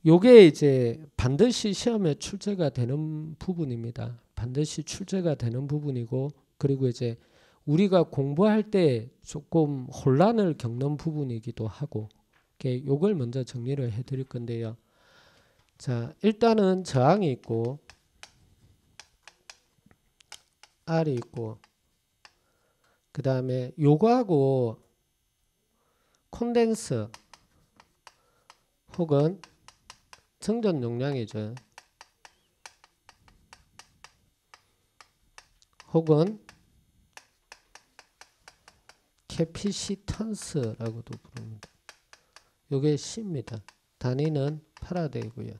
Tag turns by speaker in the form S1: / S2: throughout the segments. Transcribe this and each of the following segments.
S1: 요게 이제 반드시 시험에 출제가 되는 부분입니다. 반드시 출제가 되는 부분이고, 그리고 이제 우리가 공부할 때 조금 혼란을 겪는 부분이기도 하고, 요걸 먼저 정리를 해 드릴 건데요. 자, 일단은 저항이 있고 R이 있고, 그 다음에 요거하고 콘덴서 혹은 정전 용량이죠. 혹은 캐피시턴스라고도 부릅니다. 요게 C입니다. 단위는 파라데이고요.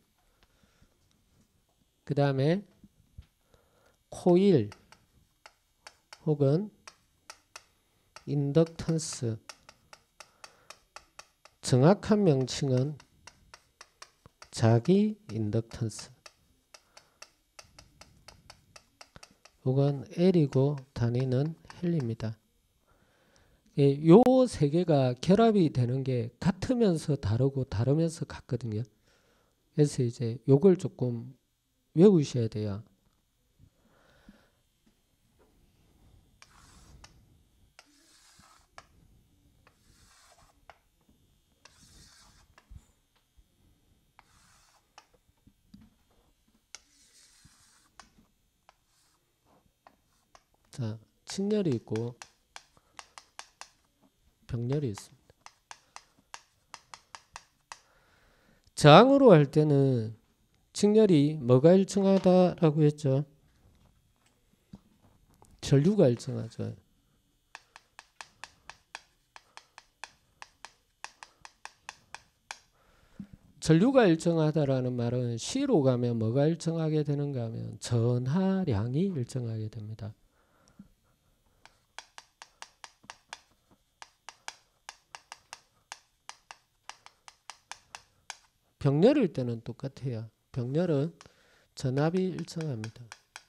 S1: 그 다음에 코일 혹은 인덕턴스, 정확한 명칭은 자기 인덕턴스, 혹은 L이고 단위는 헬리입니다. 요 세 개가 결합이 되는 게 같으면서 다르고 다르면서 같거든요. 그래서 이제 요걸 조금 외우셔야 돼요. 자, 직렬이 있고 병렬이 있습니다. 저항으로 할 때는 직렬이 뭐가 일정하다라고 했죠? 전류가 일정하죠. 전류가 일정하다라는 말은 C로 가면 뭐가 일정하게 되는가 하면 전하량이 일정하게 됩니다. 병렬일 때는 똑같아요. 병렬은 전압이 일정합니다.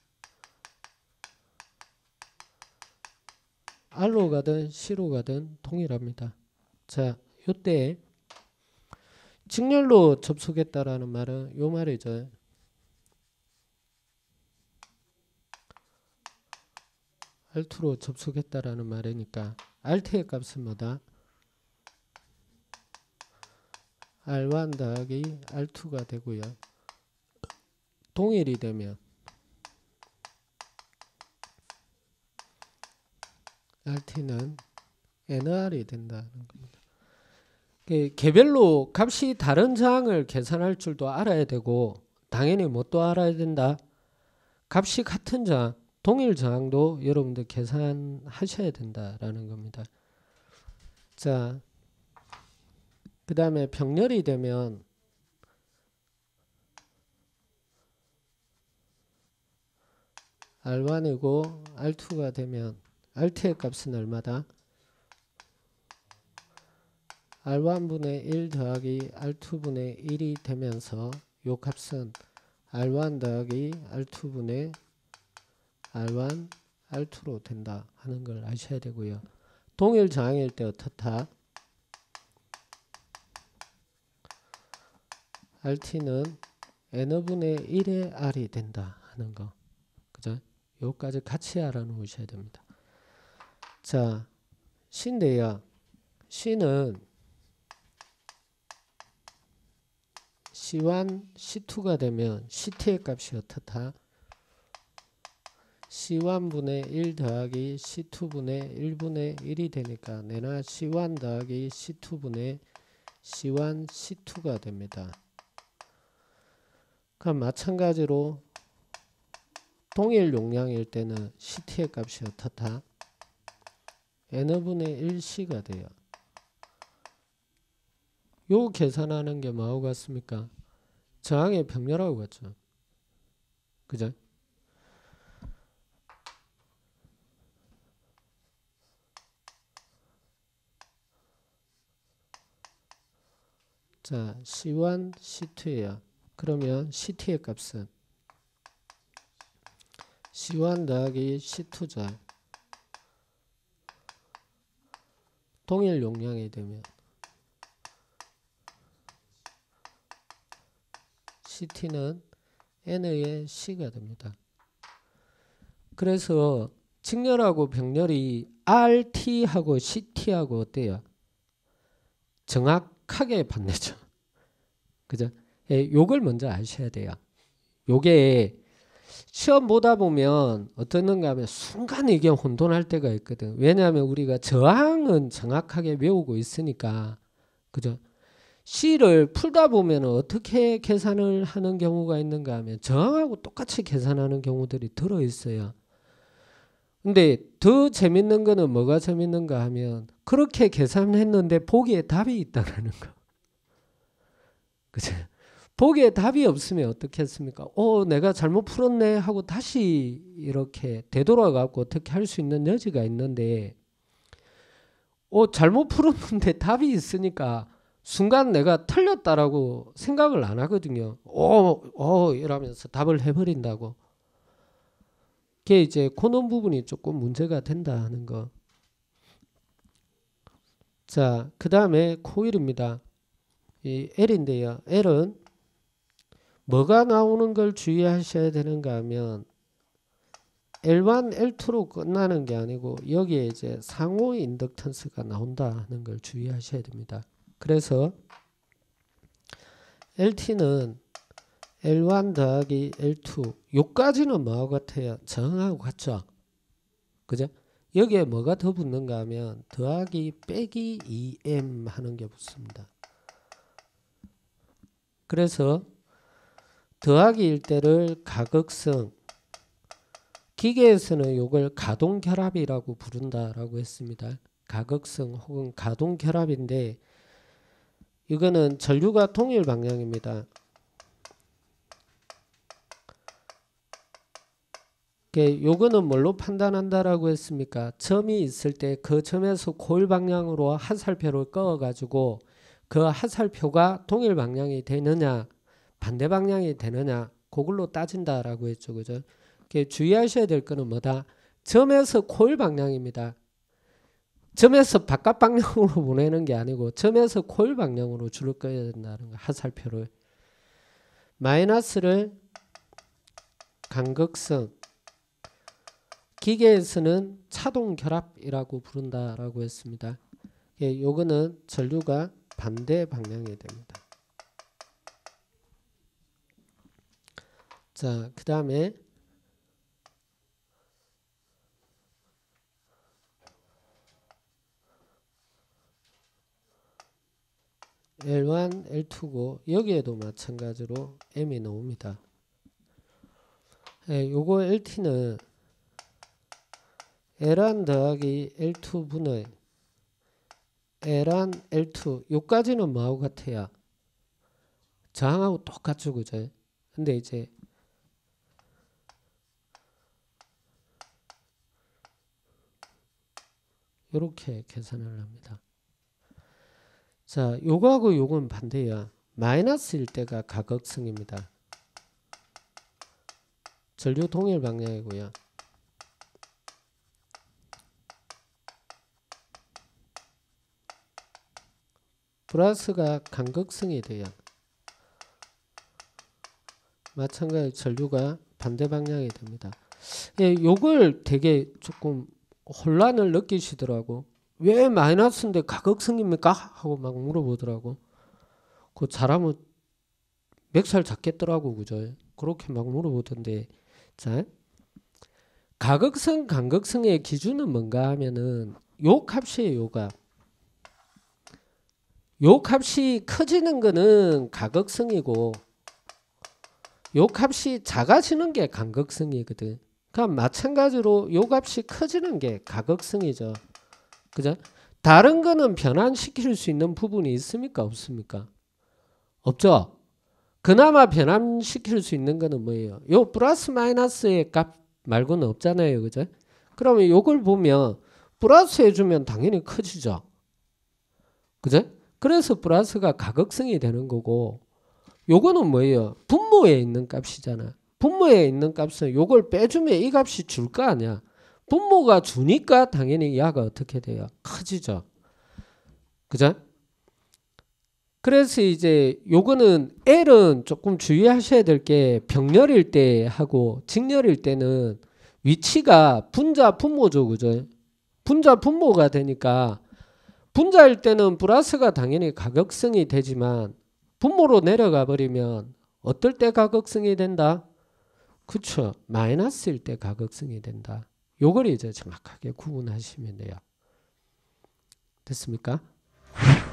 S1: R로 가든 C로 가든 동일합니다. 자, 요때 직렬로 접속했다라는 말은 요 말이죠. R2로 접속했다라는 말이니까 RT의 값은 뭐다? R1 더하기 R2가 되고요. 동일이 되면 RT는 NR이 된다는 겁니다. 개별로 값이 다른 저항을 계산할 줄도 알아야 되고, 당연히 뭣도 알아야 된다? 값이 같은 저항, 동일 저항도 여러분들 계산하셔야 된다라는 겁니다. 자, 그 다음에 병렬이 되면 R1이고 R2가 되면 RT의 값은 얼마다? R1분의 1 더하기 R2분의 1이 되면서 요 값은 R1 더하기 R2분의 R1, R2로 된다 하는 걸 아셔야 되고요. 동일 저항일 때 어떻다? RT는 N분의 1의 R이 된다 하는 거. 그죠? 요까지 같이 알아놓으셔야 됩니다. 자, C인데요. C는 C1, C2가 되면 CT의 값이 어떻다? C1분의 1 더하기 C2분의 1분의 1이 되니까 내나 C1 더하기 C2분의 C1, C2가 됩니다. 그럼 마찬가지로 동일 용량일 때는 CT의 값이 어떻다? N분의 1C가 돼요. 요 계산하는 게 뭐하고 같습니까? 저항의 병렬하고 같죠. 그죠? 자, C1, C2예요. 그러면 CT의 값은 C1 더하기 C2죠. 동일 용량이 되면 CT는 N의 C가 됩니다. 그래서 직렬하고 병렬이 RT하고 CT하고 어때요? 정확하게 반대죠. 그죠? 예, 요걸 먼저 아셔야 돼요. 요게 시험 보다 보면 어떻는가 하면 순간 이게 혼돈할 때가 있거든. 왜냐하면 우리가 저항은 정확하게 외우고 있으니까. 그죠? C를 풀다 보면 어떻게 계산을 하는 경우가 있는가 하면 저항하고 똑같이 계산하는 경우들이 들어있어요. 근데 더 재밌는 거는 뭐가 재밌는가 하면 그렇게 계산했는데 보기에 답이 있다는 거. 그죠? 보기에 답이 없으면 어떻게 했습니까? 내가 잘못 풀었네 하고 다시 이렇게 되돌아가고 어떻게 할 수 있는 여지가 있는데 잘못 풀었는데 답이 있으니까 순간 내가 틀렸다라고 생각을 안 하거든요. 이러면서 답을 해버린다고. 그게 이제 그런 부분이 조금 문제가 된다 하는 거. 자, 그 다음에 코일입니다. 이 L인데요. L은 뭐가 나오는 걸 주의하셔야 되는가 하면 L1, L2로 끝나는 게 아니고 여기에 이제 상호 인덕턴스가 나온다 하는 걸 주의하셔야 됩니다. 그래서 LT는 L1 더하기 L2 요까지는 뭐하고 같아요? 정하고 같죠? 그죠? 여기에 뭐가 더 붙는가 하면 더하기 빼기 2M 하는 게 붙습니다. 그래서 더하기일 때를 가극성, 기계에서는 이걸 가동결합이라고 부른다라고 했습니다. 가극성 혹은 가동결합인데 이거는 전류가 동일 방향입니다. 요거는 뭘로 판단한다라고 했습니까? 점이 있을 때 그 점에서 코일 방향으로 화살표를 그어가지고 그 화살표가 동일 방향이 되느냐 반대 방향이 되느냐 그걸로 따진다라고 했죠. 그죠? 주의하셔야 될 거는 뭐다? 점에서 코일 방향입니다. 점에서 바깥 방향으로 보내는 게 아니고 점에서 코일 방향으로 줄을 꺼야 된다는 거. 화살표를. 마이너스를 간극성, 기계에서는 차동 결합이라고 부른다라고 했습니다. 요거는 전류가 반대 방향이 됩니다. 자, 그 다음에 L1, L2고 여기에도 마찬가지로 M이 나옵니다. 요거 LT는 L1 더하기 L2분의 L1, L2 요까지는 뭐하고 같아요? 저항하고 똑같죠. 그죠? 근데 이제 요렇게 계산을 합니다. 자, 요거하고 요건 반대야. 마이너스일 때가 가극성입니다. 전류 동일 방향이고요. 플러스가 간극성이 돼요. 마찬가지로 전류가 반대 방향이 됩니다. 요걸 되게 조금 혼란을 느끼시더라고. 왜 마이너스인데 가극성입니까? 하고 막 물어보더라고. 그 사람은 멱살 잡겠더라고. 그죠? 그렇게 막 물어보던데. 자, 가극성, 간극성의 기준은 뭔가 하면은 요 값이에요. 요 값. 요 값이 커지는 거는 가극성이고 요 값이 작아지는 게 간극성이거든. 그러니까 마찬가지로 요 값이 커지는 게 가극성이죠. 그죠? 다른 거는 변환시킬 수 있는 부분이 있습니까? 없습니까? 없죠? 그나마 변환시킬 수 있는 거는 뭐예요? 요 플러스 마이너스의 값 말고는 없잖아요. 그죠? 그러면 요걸 보면 플러스 해주면 당연히 커지죠. 그죠? 그래서 플러스가 가극성이 되는 거고 요거는 뭐예요? 분모에 있는 값이잖아. 분모에 있는 값은 요걸 빼주면 이 값이 줄 거 아니야. 분모가 주니까 당연히 야가 어떻게 돼요? 커지죠. 그죠? 그래서 이제 요거는 L은 조금 주의하셔야 될 게 병렬일 때 하고 직렬일 때는 위치가 분자 분모죠. 그죠? 분자 분모가 되니까 분자일 때는 플러스가 당연히 가극성이 되지만 분모로 내려가 버리면 어떨 때 가극성이 된다? 그쵸. 마이너스일 때 가극성이 된다. 요걸 이제 정확하게 구분하시면 돼요. 됐습니까?